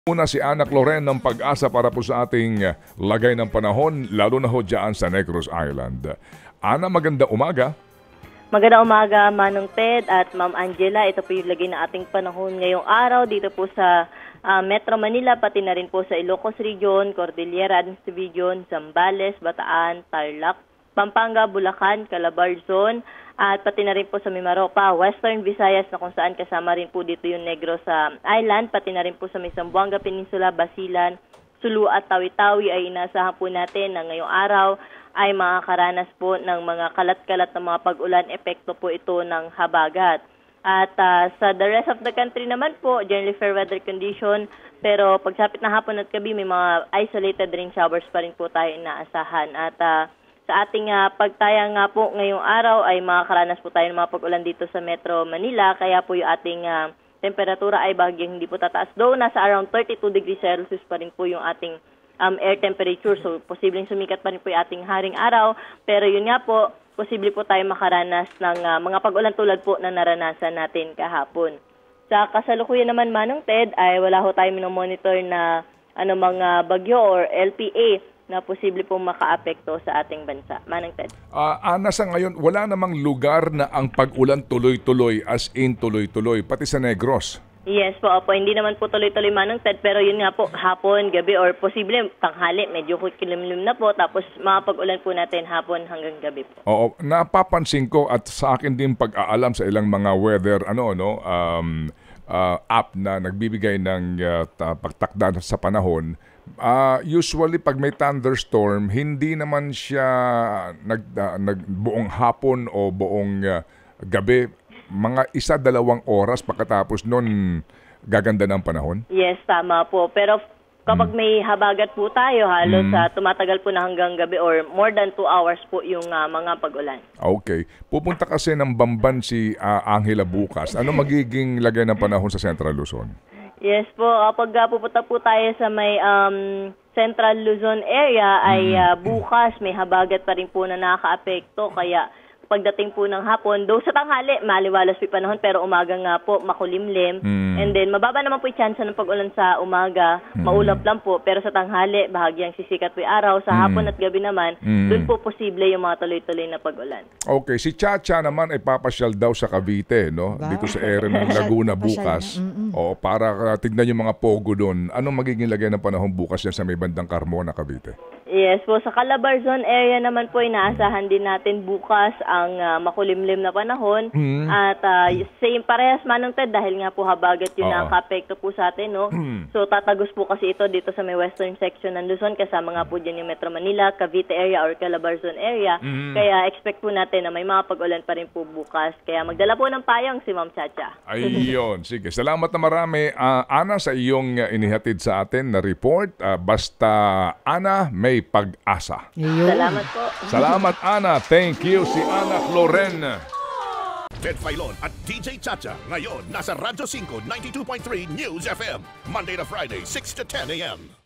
Una si Anak Loren ng Pag-asa para po sa ating lagay ng panahon, lalo na ho dyan sa Negros Island. Ana, maganda umaga. Magandang umaga, Manong Ted at Ma'am Angela. Ito po yung lagay ng ating panahon ngayong araw dito po sa Metro Manila, pati na rin po sa Ilocos Region, Cordillera Region, Zambales, Bataan, Tarlac, Pampanga, Bulacan, Calabarzon, at pati na rin po sa Mimaropa, Western Visayas na kung saan kasama rin po dito yung Negros Island, pati na rin po sa Zamboanga Peninsula, Basilan, Sulu at Tawi-Tawi ay inaasahan po natin na ngayong araw ay makakaranas po ng mga kalat-kalat na mga pag-ulan, epekto po ito ng habagat. At sa the rest of the country naman po, generally fair weather condition, pero pagsapit na hapon at gabi may mga isolated rain showers pa rin po tayo inaasahan. At sa ating pagtaya nga po ngayong araw ay makakaranas po tayo ng mga pag-ulan dito sa Metro Manila, kaya po yung ating temperatura ay bahagyang hindi po tataas. Though nasa around 32 degrees Celsius pa rin po yung ating air temperature, so posibleng sumikat pa rin po yung ating haring araw, pero yun nga po, posible po tayo makaranas ng mga pag-ulan tulad po na naranasan natin kahapon. Sa kasalukuyan naman, Manong Ted, ay wala ho tayo minomonitor na mga bagyo or LPA na posible pong makaapekto sa ating bansa. Manong Ted. Ana, sa ngayon, wala namang lugar na ang pag-ulan tuloy-tuloy, as in tuloy-tuloy, pati sa Negros. Yes po, opo. Hindi naman po tuloy-tuloy, Manong Ted, pero yun nga po, hapon, gabi, or posible tanghali, medyo kilimlim na po, tapos makapag-ulan po natin hapon hanggang gabi po. Oo, napapansin ko at sa akin din pag-aalam sa ilang mga weather, app na nagbibigay ng pagtakda sa panahon. Usually pag may thunderstorm, hindi naman siya buong hapon o buong gabi, mga 1-2 oras pagkatapos nun gaganda ng panahon? Yes, tama po. Pero kapag may habagat po tayo, halos tumatagal po na hanggang gabi or more than 2 hours po yung mga pag-ulan. Okay. Pupunta kasi ng Bamban si Angela bukas. Ano magiging lagay ng panahon sa Central Luzon? Yes po, kapag pupunta po tayo sa may Central Luzon area ay bukas may habagat pa rin po na nakaka-apekto, kaya pagdating po ng hapon, though sa tanghali maliwalas po yung panahon, pero umaga nga po makulimlim, and then mababa naman po yung chance ng pag-ulan sa umaga, maulap lang po, pero sa tanghali bahagyang sisikat po yung araw, sa hapon at gabi naman doon po posible yung mga tuloy-tuloy na pag-ulan. Okay, si Chacha naman ay papasyal daw sa Cavite, no? Dito sa area ng Laguna bukas. O para tignan yung mga pogo doon. Anong magiging lagay ng panahon bukas yan sa may bandang Carmona, Cavite? Yes po, sa Calabarzon area naman po inaasahan din natin bukas ang makulimlim na panahon, at same parehas, Manong Ted, dahil nga po habagat yung nakaka-apekto po sa atin, no? So tatagos po kasi ito dito sa may western section ng Luzon, kasama nga po dyan yung Metro Manila, Cavite area or Calabarzon area, kaya expect po natin na may mga pag-ulan pa rin po bukas, kaya magdala po ng payong si Ma'am Chacha. Ayun, sige. Salamat na marami, Ana, sa iyong inihatid sa atin na report. Basta, Ana, may pag-asa. Salamat po. Salamat, Ana. Thank you, si Anak Loren. Ted Filon at DJ Chacha. Ngayon, nasa Radyo 5, 92.3 News FM. Monday to Friday, 6 to 10 a.m.